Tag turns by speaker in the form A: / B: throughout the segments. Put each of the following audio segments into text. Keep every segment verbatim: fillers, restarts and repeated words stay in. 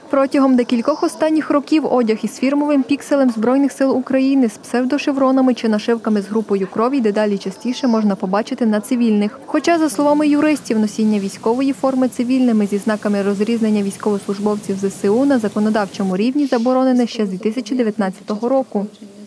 A: Протягом декількох останніх років одяг із фірмовим пікселем Збройних сил України з псевдошевронами чи нашивками з групою крові дедалі частіше можна побачити на цивільних. Хоча, за словами юристів, носіння військової форми цивільними зі знаками розрізнення військовослужбовців зе се у на законодавчому рівні заборонене ще з дві тисячі дев'ятнадцятого року.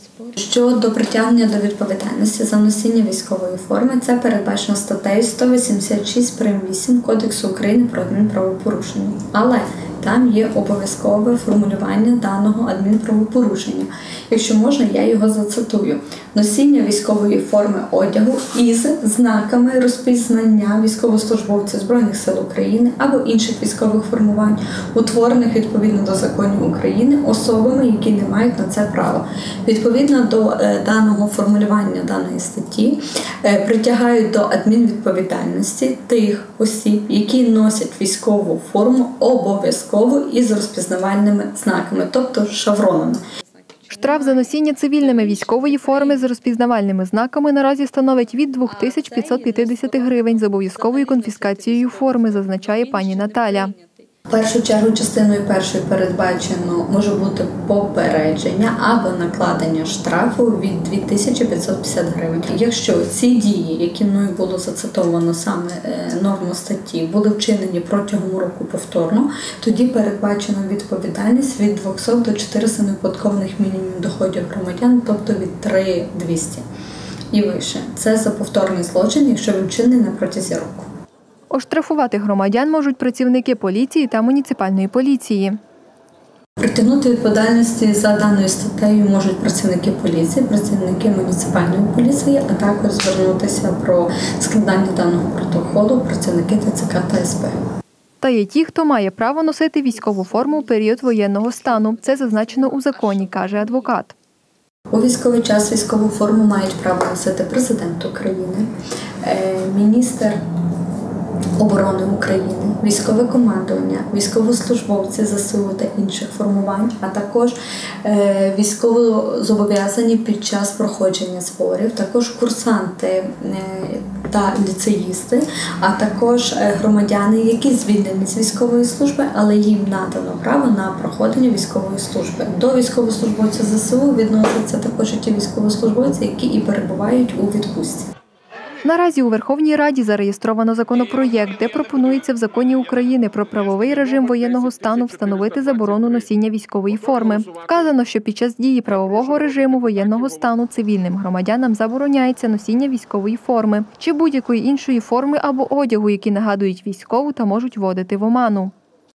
B: Щодо притягнення до відповідальності за носіння військової форми, це передбачено статтею сто вісімдесят шість прим. вісім Кодексу України про адмінправопорушення. Але там є обов'язкове формулювання даного адмінправопорушення. Якщо можна, я його зацитую. Носіння військової форми одягу із знаками розпізнання військовослужбовців Збройних сил України або інших військових формувань, утворених відповідно до законів України особами, які не мають на це права. Відповідно до даного формулювання даної статті притягають до адмінвідповідальності тих осіб, які носять військову форму обов'язково із розпізнавальними знаками, тобто шевронами.
A: Штраф за носіння цивільними військової форми з розпізнавальними знаками наразі становить від двох тисяч п'ятсот п'ятдесят гривень з обов'язковою конфіскацією форми, зазначає пані Наталя.
B: В першу чергу частиною першою передбачено може бути попередження або накладення штрафу від двох тисяч п'ятсот п'ятдесят гривень. Якщо ці дії, які мною було зацитовано саме норму статті, були вчинені протягом року повторно, тоді передбачено відповідальність від двохсот до чотирьохсот неоподаткованих мінімумів доходів громадян, тобто від три тисячі двісті і вище. Це за повторний злочин, якщо він вчинений на протязі року.
A: Оштрафувати громадян можуть працівники поліції та муніципальної поліції.
B: Притягнути відповідальності за даною статтею можуть працівники поліції, працівники муніципальної поліції, а також звернутися про складання даного протоколу працівники те це ка та ес пе.
A: Та є ті, хто має право носити військову форму у період воєнного стану. Це зазначено у законі, каже адвокат.
B: У військовий час військову форму мають право носити президент України, міністр оборони України, військове командування, військовослужбовці зе се у та інших формувань, а також військовозобов'язані під час проходження зборів, також курсанти та ліцеїсти, а також громадяни, які звільнені з військової служби, але їм надано право на проходження військової служби. До військовослужбовців зе се у відносяться також і ті військовослужбовці, які і перебувають у відпустці.
A: Наразі у Верховній Раді зареєстровано законопроєкт, де пропонується в Законі України про правовий режим воєнного стану встановити заборону носіння військової форми. Вказано, що під час дії правового режиму воєнного стану цивільним громадянам забороняється носіння військової форми чи будь-якої іншої форми або одягу, які нагадують військову та можуть вводити в оману.